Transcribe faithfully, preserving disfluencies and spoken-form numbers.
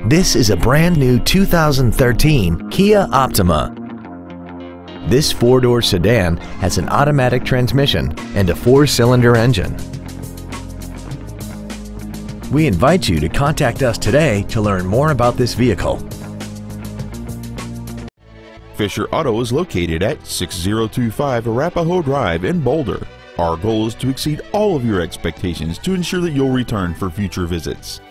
This is a brand new two thousand thirteen Kia Optima. This four-door sedan has an automatic transmission and a four-cylinder engine. We invite you to contact us today to learn more about this vehicle. Fisher Auto is located at six zero two five Arapahoe Drive in Boulder. Our goal is to exceed all of your expectations to ensure that you'll return for future visits.